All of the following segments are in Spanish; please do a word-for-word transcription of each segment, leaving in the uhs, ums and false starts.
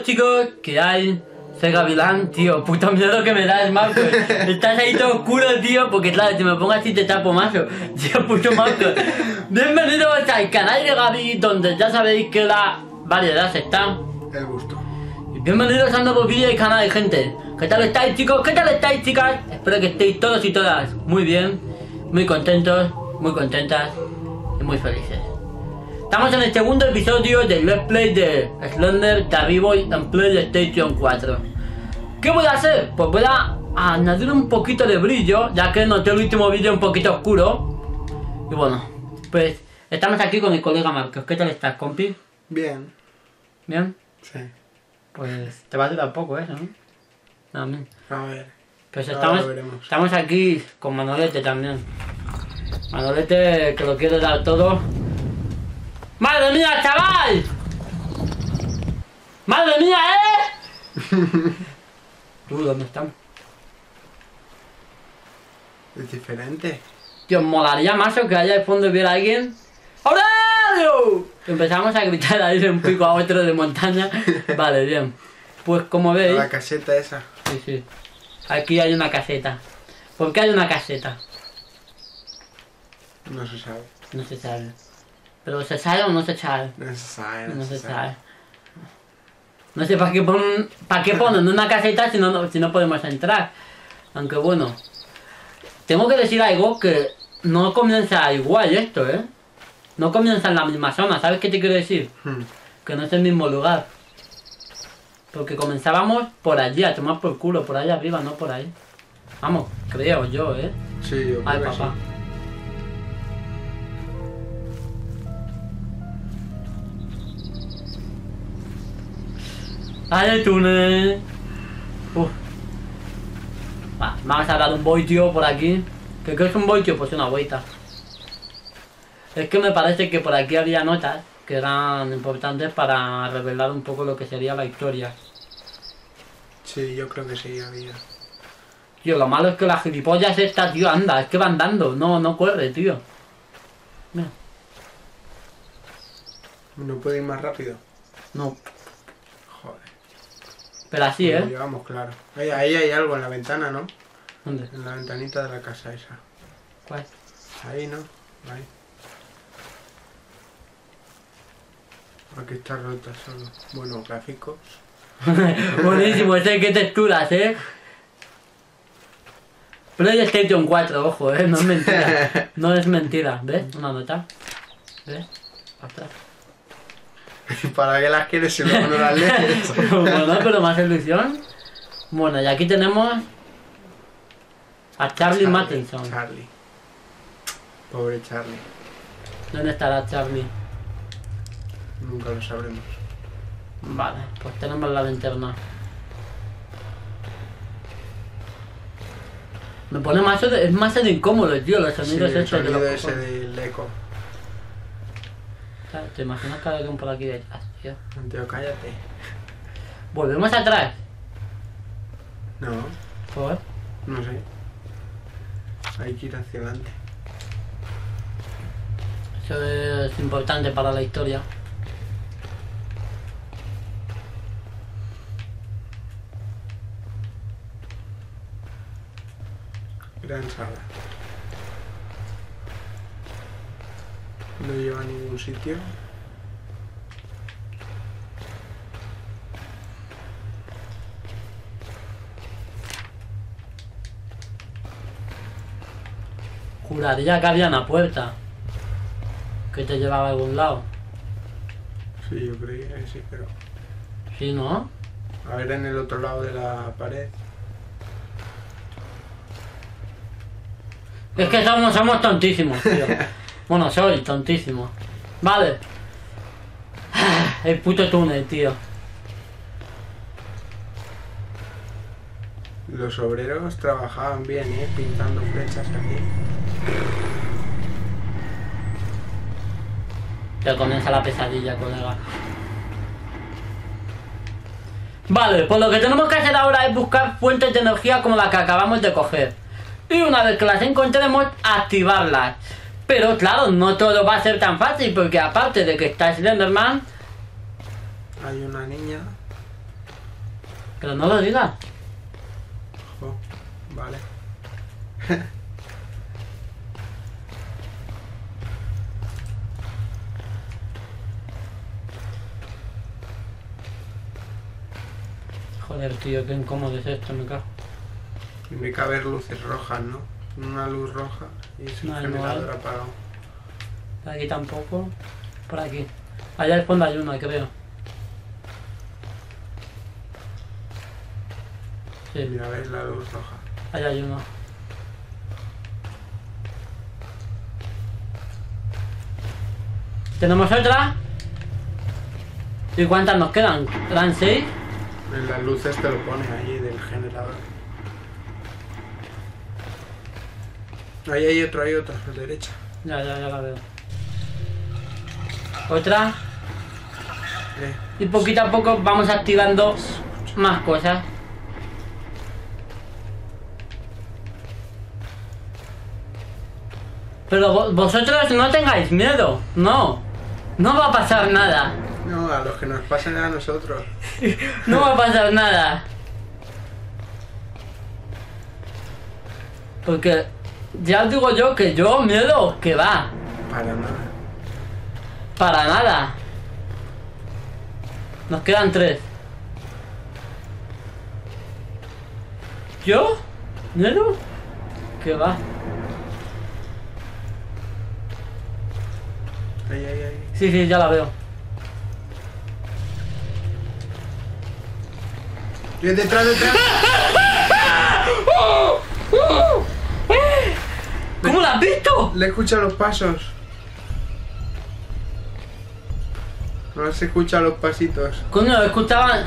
Deciros, chicos, que hay... Soy Gavilán, tío, puto miedo que me das, Marco. Estás ahí todo oscuro, tío, porque claro, si me pongo así te tapo mazo. Tío, puto Marco. Bienvenidos al canal de Gavi, donde ya sabéis que la variedad está. El gusto. Y bienvenidos a un nuevo vídeo del canal, gente. ¿Qué tal estáis, chicos? ¿Qué tal estáis, chicas? Espero que estéis todos y todas muy bien, muy contentos, muy contentas y muy felices. Estamos en el segundo episodio del Let's Play de Slender Carry Boy en PlayStation cuatro. ¿Qué voy a hacer? Pues voy a añadir un poquito de brillo, ya que noté el último vídeo un poquito oscuro. Y bueno, pues estamos aquí con mi colega Marcos. ¿Qué tal estás, compi? Bien. ¿Bien? Sí. Pues te va a durar poco eso, ¿no? También. A ver. Pues Ahora estamos, lo veremos. estamos aquí con Manolete también. Manolete que lo quiere dar todo. ¡Madre mía, chaval! ¡Madre mía, eh! Tú, ¿dónde estamos? Es diferente. Tío, molaría más que allá al fondo viera a alguien. ¡Aurelio! Empezamos a gritar ahí de un pico a otro de montaña. Vale, bien. Pues como veis... La caseta esa. Sí, sí. Aquí hay una caseta. ¿Por qué hay una caseta? No se sabe. No se sabe. ¿Pero se sabe o no se sabe? No se sabe. No, No se, se sabe. sabe. No sé para qué ponen, para qué ponen una caseta si no, si no podemos entrar. Aunque bueno. Tengo que decir algo que no comienza igual esto, ¿eh? No comienza en la misma zona. ¿Sabes qué te quiero decir? Hmm. Que no es el mismo lugar. Porque comenzábamos por allí, a tomar por culo, por allá arriba, no por ahí. Vamos, creo yo, ¿eh? Sí, yo creo Ay, que papá. ¡Ay, túnel! Uf. Va, vamos a dar un voltio por aquí. ¿Qué, ¿Qué es un voltio? Pues una vuelta. Es que me parece que por aquí había notas que eran importantes para revelar un poco lo que sería la historia. sí. Sí, yo creo que sí había. Tío, lo malo es que la gilipollas esta, tío, anda, es que va andando, no, no corre, tío. Mira, ¿No puede ir más rápido? no, Joder. pero así, Lo ¿eh? llevamos claro. Ahí, ahí hay algo en la ventana, ¿no? ¿Dónde? En la ventanita de la casa esa. ¿Cuál? Ahí, ¿no? Ahí. Aquí está rota solo. Bueno, gráficos. Buenísimo, ese, qué texturas, ¿eh? PlayStation cuatro, ojo, ¿eh? No es mentira. No es mentira, ¿ves? Una nota. ¿Ves? Ostras. ¿Para qué las quieres si luego no las lees? Bueno, pero más ilusión. Bueno, y aquí tenemos a Charlie Matheson. Charlie. Pobre Charlie. ¿Dónde estará Charlie? Nunca lo sabremos. Vale, pues tenemos la linterna. Me pone más de, es más de incómodo, tío, los Sí, sonidos el estos de sonido los ese cojones. del eco. Claro, ¿te imaginas que hay alguien por aquí detrás, tío? Tío, cállate. Volvemos atrás. No, Joder. no sé. Hay que ir hacia adelante. Eso es importante para la historia. Gran sala. No lleva a ningún sitio. Juraría que había una puerta que te llevaba a algún lado. Sí, yo creía que sí, pero... ¿Sí, no? A ver en el otro lado de la pared. Es que somos, somos tontísimos, tío. Bueno, soy tontísimo. Vale. El puto túnel, tío. Los obreros trabajaban bien, ¿eh? Pintando flechas aquí. Ya comienza la pesadilla, colega. Vale, pues lo que tenemos que hacer ahora es buscar fuentes de energía como la que acabamos de coger. Y una vez que las encontremos, activarlas. Pero claro, no todo va a ser tan fácil, porque aparte de que está Slenderman, Hay una niña. Pero no lo digas. Oh, vale. Joder, tío, qué incómodo es esto, me cago. Tiene que haber luces rojas, ¿no? Una luz roja y es el No, generador igual. apagado. Por aquí tampoco. Por aquí. Allá al fondo hay uno, creo. Sí, Mira, ves la luz roja. allá hay uno. ¿Tenemos otra? ¿Y cuántas nos quedan? ¿Quedan seis? En las luces te lo pone ahí del generador. Ahí hay otro, hay otro, a la derecha. Ya, ya, ya la veo. Otra. Eh, Y poquito a poco vamos activando más cosas. Pero vo- vosotros no tengáis miedo. No. No va a pasar nada. no, a los que nos pasen a nosotros. No va a pasar nada. Porque ya os digo yo que yo miedo que va. Para nada. Para nada. Nos quedan tres. ¿Yo? ¿Miedo? Que va. Ahí, ahí, ahí. Sí, sí, ya la veo. Y detrás, detrás. ¿Cómo la has visto? Le escucha los pasos. No se escucha los pasitos. Coño, escuchaba.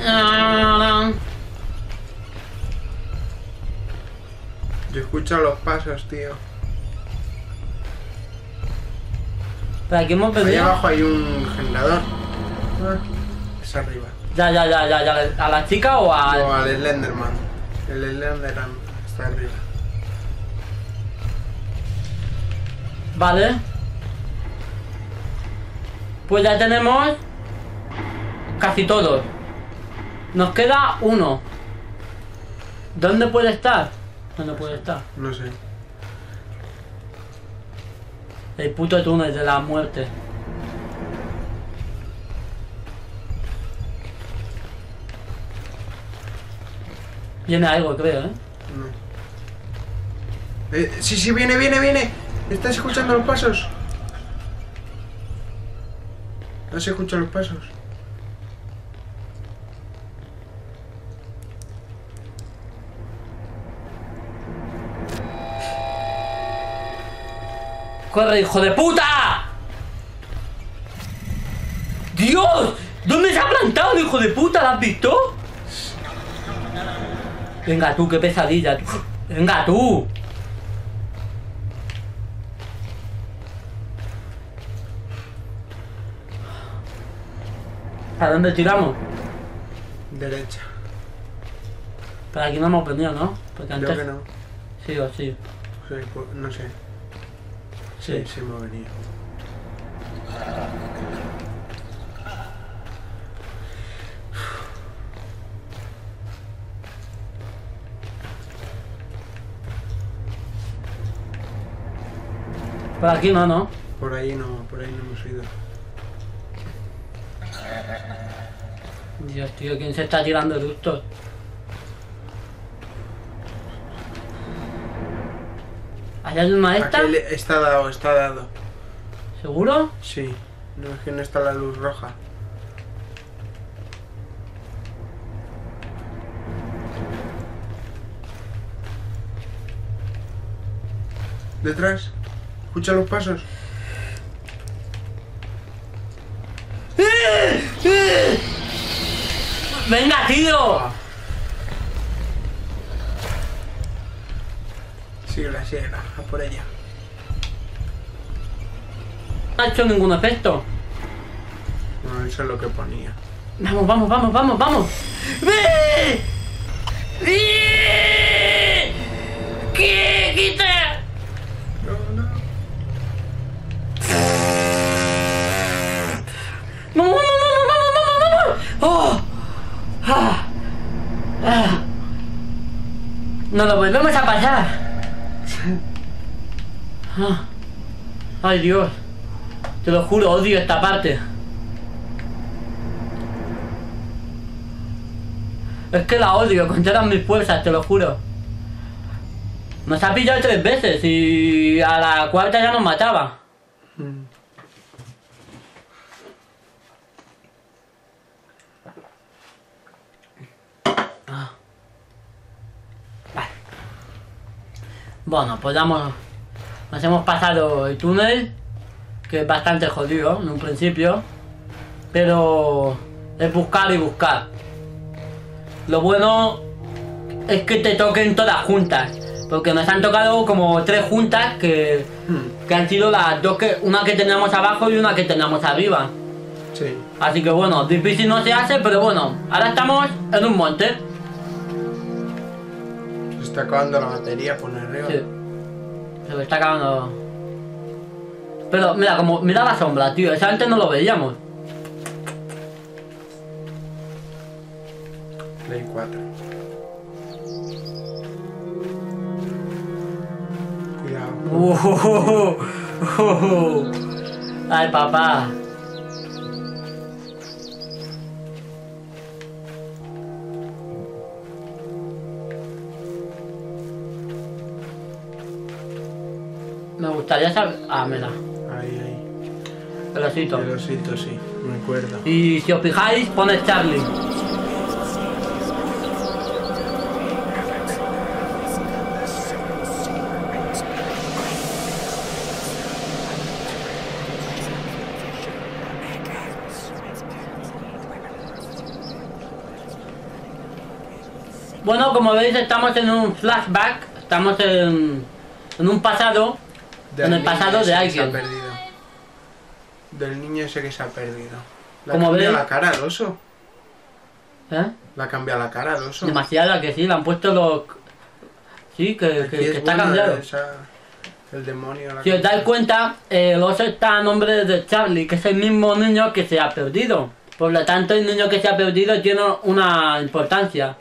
Yo escucho los pasos, tío. Pero aquí hemos Ahí venido. abajo hay un generador. Ah, es arriba. Ya, ya, ya, ya, ya. ¿A la chica o a.? O al Slenderman. El Slenderman está arriba. Vale. Pues ya tenemos casi todos. Nos queda uno. ¿Dónde puede estar? ¿Dónde puede estar? No sé. El puto túnel de la muerte. Viene algo, creo, ¿eh? No. Eh, sí, sí, viene, viene, viene. ¿Estás escuchando los pasos? ¿No se escuchan los pasos? ¡Corre, hijo de puta! ¡Dios! ¿Dónde se ha plantado el hijo de puta? ¿Lo has visto? Venga tú, qué pesadilla. Tú. Venga tú. ¿A dónde tiramos? Derecha. Pero aquí no hemos venido, ¿no? Porque Creo antes... que no. Sí o sí. Sí, pues, no sé. Sí. Sí, sí hemos venido. Por aquí no, ¿no? Por ahí no, por ahí no hemos ido. Dios, tío, ¿quién se está tirando eructos? ¿Hay alguna esta? Aquel está dado, está dado. ¿Seguro? Sí. No, es que no está la luz roja. Detrás. Escucha los pasos. ¡Venga, tío! Ah. Síguela, síguela. A por ella. No ha hecho ningún efecto. No, eso es lo que ponía. Vamos, vamos, vamos, vamos, vamos. ¡Ve! ¡Ve! ¿Qué? ¡Quita! No, no. ¡Vamos, vamos, vamos, vamos, vamos, vamos! ¡Oh! ¡Ah! Ah. Nos lo volvemos a pasar. Ah. Ay, Dios. Te lo juro, odio esta parte. Es que la odio con todas mis fuerzas, te lo juro. Nos ha pillado tres veces y a la cuarta ya nos mataba. Mm. Ah. Vale. Bueno, pues damos, nos hemos pasado el túnel, que es bastante jodido en un principio, pero es buscar y buscar. Lo bueno es que te toquen todas juntas, porque nos han tocado como tres juntas que, Mm. que han sido las dos, que una que teníamos abajo y una que teníamos arriba. Sí. Así que bueno, difícil no se hace, pero bueno, ahora estamos en un monte. Se está acabando la batería por arriba. Sí. Se me está acabando. Pero mira, como mira la sombra, tío, esa antes no lo veíamos. Play cuatro. Cuidado. Uh, uh, uh. Ay, papá. Me gustaría saber. Ah, mira, Ahí, ahí. el osito. El osito, sí, me acuerdo. Y si os fijáis, pone Charlie. Bueno, como veis, estamos en un flashback, estamos en, en un pasado, Del en el niño pasado ese de que se ha alguien. perdido. Del niño ese que se ha perdido. Le ha Como cambiado veis- la cara al oso. ¿Eh? Le ha cambiado la cara al oso. Demasiado que sí, le han puesto los... Sí, que, Aquí que- es que está buena cambiado. esa- El demonio. la Si os cara. dais cuenta, eh, el oso está a nombre de Charlie, que es el mismo niño que se ha perdido. Por lo tanto, el niño que se ha perdido tiene una importancia.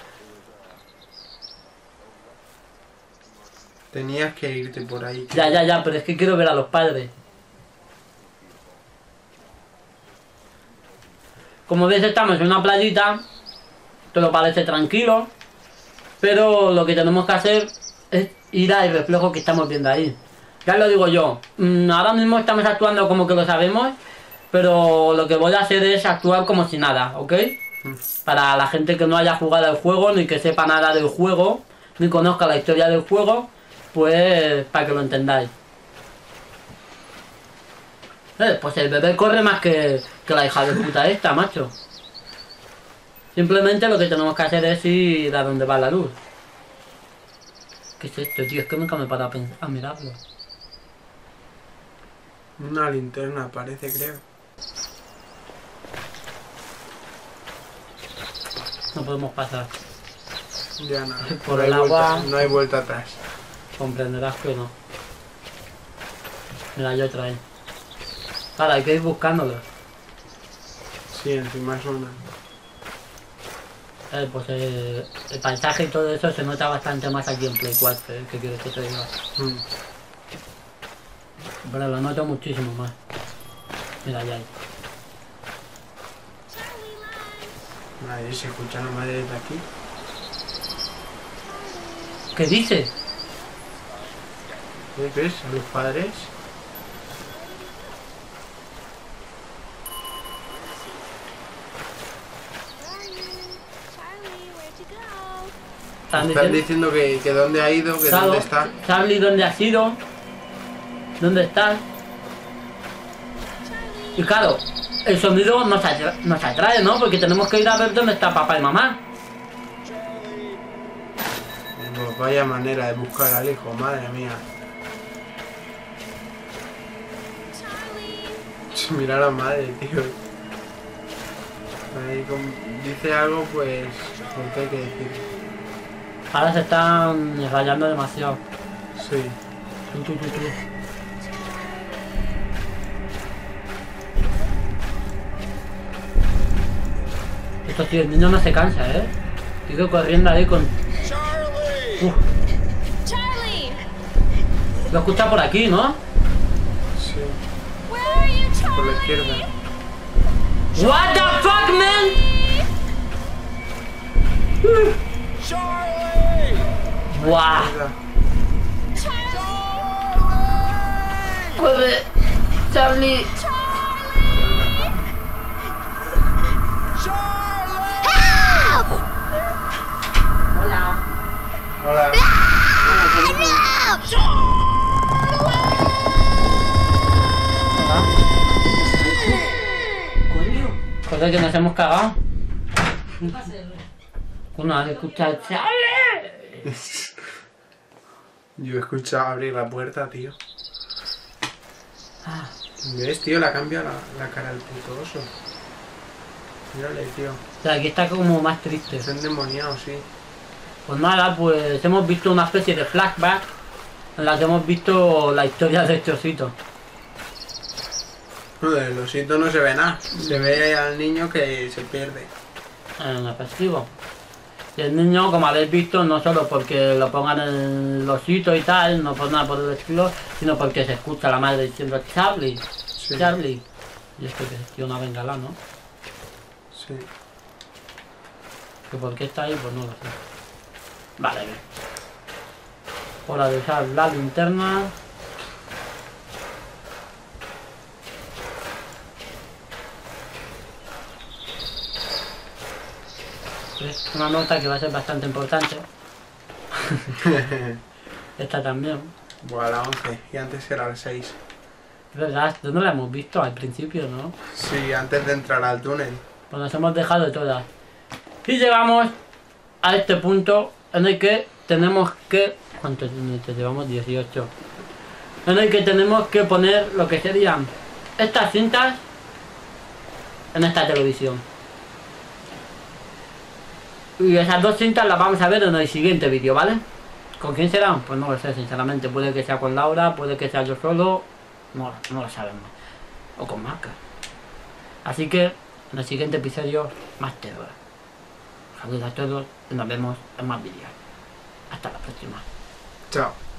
Tenías que irte por ahí. Ya, ya, ya, pero es que quiero ver a los padres. Como veis, estamos en una playita, todo parece tranquilo, pero lo que tenemos que hacer es ir al reflejo que estamos viendo ahí. Ya lo digo yo, mm, ahora mismo estamos actuando como que lo sabemos, pero lo que voy a hacer es actuar como si nada, ¿ok? Mm. Para la gente que no haya jugado el juego, ni que sepa nada del juego, ni conozca la historia del juego, pues para que lo entendáis. Eh, pues el bebé corre más que, que la hija de puta esta, macho. Simplemente lo que tenemos que hacer es ir a donde va la luz. ¿Qué es esto, tío? Es que nunca me para a, pens- a mirarlo. Una linterna parece, creo. No podemos pasar. Ya nada. Por no el hay vuelta- agua. no hay vuelta atrás. Comprenderás que no. Mira, yo otra vez. Ahora, hay que ir buscándolo. Sí, encima suena. Eh, pues eh, el paisaje y todo eso se nota bastante más aquí en Play cuatro, eh, que quieres que te diga. Mm. Pero lo noto muchísimo más. Mira, ya hay. Madre, se escucha la madre desde aquí. ¿Qué dice? ¿Ves? ¿Ves? A los padres. Están Están diciendo... diciendo que, que dónde ha ido, que Claro, dónde está. Charlie, ¿dónde has ido? ¿Dónde estás? Y claro, el sonido nos atrae, nos atrae, ¿no? Porque tenemos que ir a ver dónde está papá y mamá. Pues vaya manera de buscar al hijo, madre mía. Mira a la madre, tío. Ahí como dice algo, pues, porque hay que decir. Ahora se están rayando demasiado. Sí. Tú, tú, tú, tú. Esto, tío, el niño no se cansa, ¿eh? Sigo corriendo ahí con... Uf. Lo escucha por aquí, ¿no? Sí. Por la izquierda. What the fuck, man? Buah. Corre, Charlie. Hola. Hola. Joder, que nos hemos cagado. Uno ha escuchado Charlie. Yo he escuchado abrir la puerta, tío. ¿Ves, tío? Le ha cambiado la, la cara al puto oso. Mírale, tío. O sea, aquí está como más triste. Está endemoniado, sí. Pues nada, pues hemos visto una especie de flashback en la que hemos visto la historia de este osito. No, del osito no se ve nada. Se ve al niño que se pierde. En efectivo. Y el niño, como habéis visto, no solo porque lo pongan en el osito y tal, no por nada por el estilo, sino porque se escucha a la madre diciendo Charlie, Sí. Charlie. Y esto que es tío una bengala, ¿no? Sí. Que por qué está ahí, pues no lo sé. Vale, bien. Hora de usar la linterna. Es una nota que va a ser bastante importante. Esta también. Buah, a las once. Y antes era a las seis. Es verdad, ¿dónde la hemos visto? Al principio, ¿no? Sí, antes de entrar al túnel. Pues nos hemos dejado todas. Y llegamos a este punto en el que tenemos que... ¿Cuántos minutos llevamos? dieciocho. En el que tenemos que poner lo que serían estas cintas en esta televisión. Y esas dos cintas las vamos a ver en el siguiente vídeo, ¿vale? ¿Con quién serán? Pues no lo sé, sinceramente. Puede que sea con Laura, puede que sea yo solo. No, no lo sabemos. O con Marca. Así que en el siguiente episodio, más terror. Saludos a todos y nos vemos en más vídeos. Hasta la próxima. Chao.